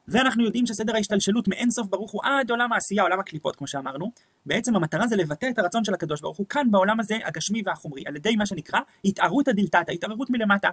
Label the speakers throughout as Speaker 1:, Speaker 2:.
Speaker 1: ואנחנו יודעים שסדר ההשתלשלות מאין סוף ברוך הוא עד עולם העשייה, עולם הקליפות, כמו שאמרנו. בעצם המטרה זה לבטא את הרצון של הקדוש ברוך הוא כאן בעולם הזה, הגשמי והחומרי, על ידי מה שנקרא התערותא דלתתא, התעררות מלמטה.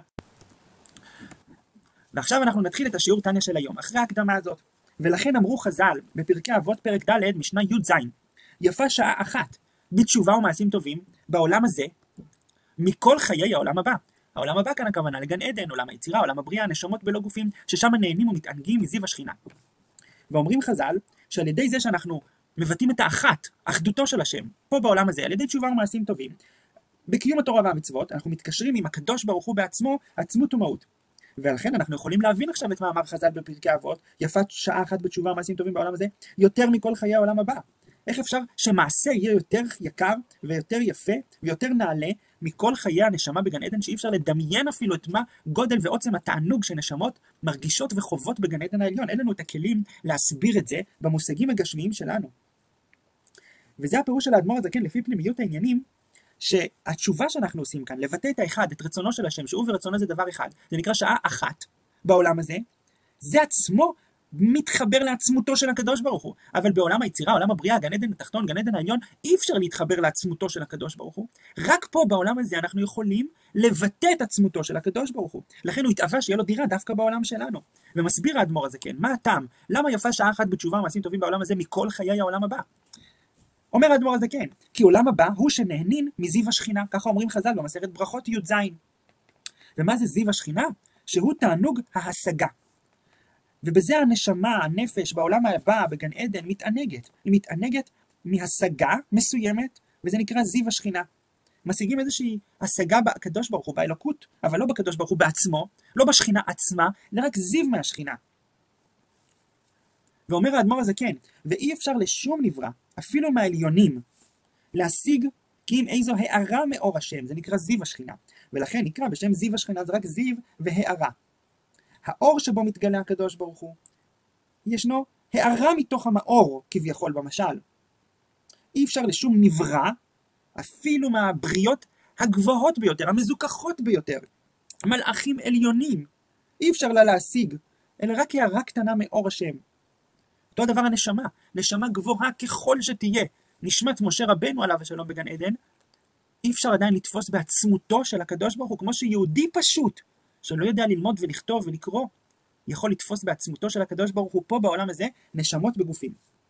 Speaker 1: ועכשיו אנחנו נתחיל את השיעור תניא של היום, אחרי ההקדמה הזאת. ולכן אמרו חז"ל בפרקי אבות פרק ד' משנה י"ז, יפה שעה אחת בתשובה ומעשים טובים בעולם הזה מכל חיי העולם הבא. העולם הבא כאן הכוונה לגן עדן, עולם היצירה, עולם הבריאה, הנשמות בלא גופים, ששם נהנים ומתענגים מזיו השכינה. ואומרים חז"ל שעל ידי זה שאנחנו מבטאים את האחת, אחדותו של השם, פה בעולם הזה, על ידי תשובה ומעשים טובים, בקיום התורה והמצוות, אנחנו מתקשרים עם הקדוש ברוך הוא בעצמו, עצמות ומהות. ולכן אנחנו יכולים להבין עכשיו את מאמר חז"ל בפרקי אבות, יפת שעה אחת בתשובה ומעשים טובים בעולם הזה, יותר מכל חיי העולם הבא. איך אפשר שמעשה יהיה יותר יקר ויותר יפה ויותר נעלה מכל חיי הנשמה בגן עדן, שאי אפשר לדמיין אפילו את מה גודל ועוצם התענוג שנשמות מרגישות וחוות בגן עדן העליון. אין לנו את הכלים להסביר את זה במושגים הגשמיים שלנו. וזה הפירוש של האדמו"ר הזקן לפי פנימיות העניינים, שהתשובה שאנחנו עושים כאן, לבטא את האחד, את רצונו של השם, שהוא ורצונו זה דבר אחד, זה נקרא שעה אחת בעולם הזה, זה עצמו מתחבר לעצמותו של הקדוש ברוך הוא. אבל בעולם היצירה, עולם הבריאה, גן עדן התחתון, גן עדן העליון, אי אפשר להתחבר לעצמותו של הקדוש ברוך הוא. רק פה בעולם הזה אנחנו יכולים לבטא את עצמותו של הקדוש ברוך הוא. לכן הוא התאווה שיהיה לו דירה דווקא בעולם שלנו. ומסביר האדמו"ר הזה, כן, מה הטעם? למה יפה שעה אחת בתשובה ומעשים טובים בעולם הזה מכל חיי העולם הבא? אומר האדמו"ר הזה, כן, כי עולם הבא הוא שנהנין מזיו השכינה, ככה אומרים חז"ל במסכת ברכות י"ז. ומה זה זיו השכינה? שהוא תענוג ההשגה. ובזה הנשמה, הנפש, בעולם הבא, בגן עדן, מתענגת. היא מתענגת מהשגה מסוימת, וזה נקרא זיו השכינה. משיגים איזושהי השגה בקדוש ברוך הוא, באלוקות, אבל לא בקדוש ברוך הוא בעצמו, לא בשכינה עצמה, אלא רק זיו מהשכינה. ואומר האדמו"ר הזה, כן, ואי אפשר לשום נברא, אפילו מהעליונים, להשיג כי אם איזו הערה מאור השם, זה נקרא זיו השכינה. ולכן נקרא בשם זיו השכינה, זה רק זיו והערה. האור שבו מתגלה הקדוש ברוך הוא, ישנו הערה מתוך המאור כביכול במשל. אי אפשר לשום נברא, אפילו מהבריות הגבוהות ביותר, המזוכחות ביותר, מלאכים עליונים, אי אפשר לה להשיג, אלא רק הערה קטנה מאור השם. אותו הדבר הנשמה, נשמה גבוהה ככל שתהיה, נשמת משה רבנו עליו השלום בגן עדן, אי אפשר עדיין לתפוס בעצמותו של הקדוש ברוך הוא, כמו שיהודי פשוט, שלא יודע ללמוד ולכתוב ולקרוא, יכול לתפוס בעצמותו של הקדוש ברוך הוא פה בעולם הזה, נשמות בגופים.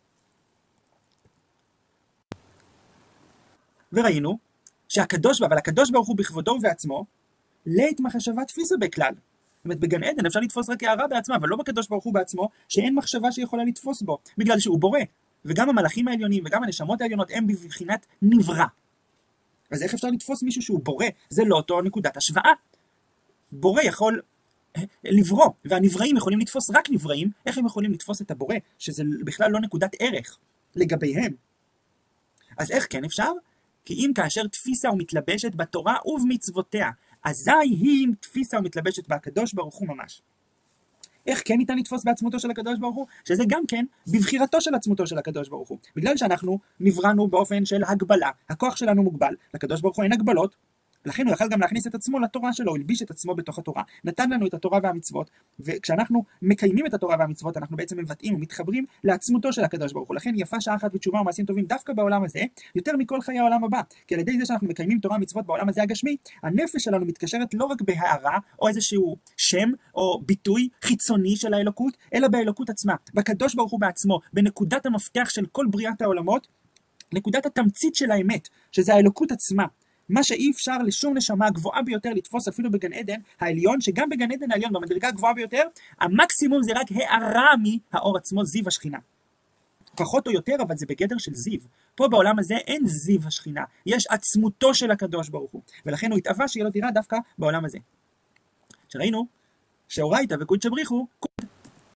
Speaker 1: וראינו אבל הקדוש ברוך הוא בכבודו ובעצמו, לית מחשבה תפיסה בכלל. זאת אומרת, בגן עדן אפשר לתפוס רק הערה בעצמה, אבל לא בקדוש ברוך הוא בעצמו, שאין מחשבה שיכולה לתפוס בו, בגלל שהוא בורא. וגם המלאכים העליונים וגם הנשמות העליונות הם בבחינת נברא. אז איך אפשר לתפוס מישהו שהוא בורא? זה לא אותו נקודת השוואה. בורא יכול לברוא, והנבראים יכולים לתפוס רק נבראים. איך הם יכולים לתפוס את הבורא, שזה בכלל לא נקודת ערך לגביהם? אז איך כן אפשר? כי אם כאשר תפיסה ומתלבשת בתורה ובמצוותיה, אזי היא תפיסה ומתלבשת בהקדוש ברוך הוא ממש. איך כן ניתן לתפוס בעצמותו של הקדוש ברוך הוא? שזה גם כן בבחירתו של עצמותו של הקדוש ברוך הוא. בגלל שאנחנו נבראנו באופן של הגבלה, הכוח שלנו מוגבל, לקדוש ברוך הוא אין הגבלות, לכן הוא יכל גם להכניס את עצמו לתורה שלו, הוא הלביש את עצמו בתוך התורה, נתן לנו את התורה והמצוות, וכשאנחנו מקיימים את התורה והמצוות, אנחנו בעצם מבטאים ומתחברים לעצמותו של הקדוש ברוך הוא. לכן יפה שעה אחת בתשובה ומעשים טובים דווקא בעולם הזה, יותר מכל חיי העולם הבא. כי על ידי זה שאנחנו מקיימים תורה ומצוות בעולם הזה הגשמי, הנפש שלנו מתקשרת לא רק בהערה, או איזשהו שם, או ביטוי חיצוני של האלוקות, אלא באלוקות עצמה, בקדוש ברוך הוא בעצמו, בנקודת המפתח של כל בריאת העולמות, נקודת התמצית של האמת, שזה האלוקות עצמה. מה שאי אפשר לשום נשמה גבוהה ביותר לתפוס אפילו בגן עדן העליון, שגם בגן עדן העליון במדרגה הגבוהה ביותר, המקסימום זה רק הערה מהאור עצמו, זיו השכינה. פחות או יותר, אבל זה בגדר של זיו. פה בעולם הזה אין זיו השכינה, יש עצמותו של הקדוש ברוך הוא, ולכן הוא התאווה שיהיה לו דירה דווקא בעולם הזה. שראינו שאורייתא וקודשא בריך הוא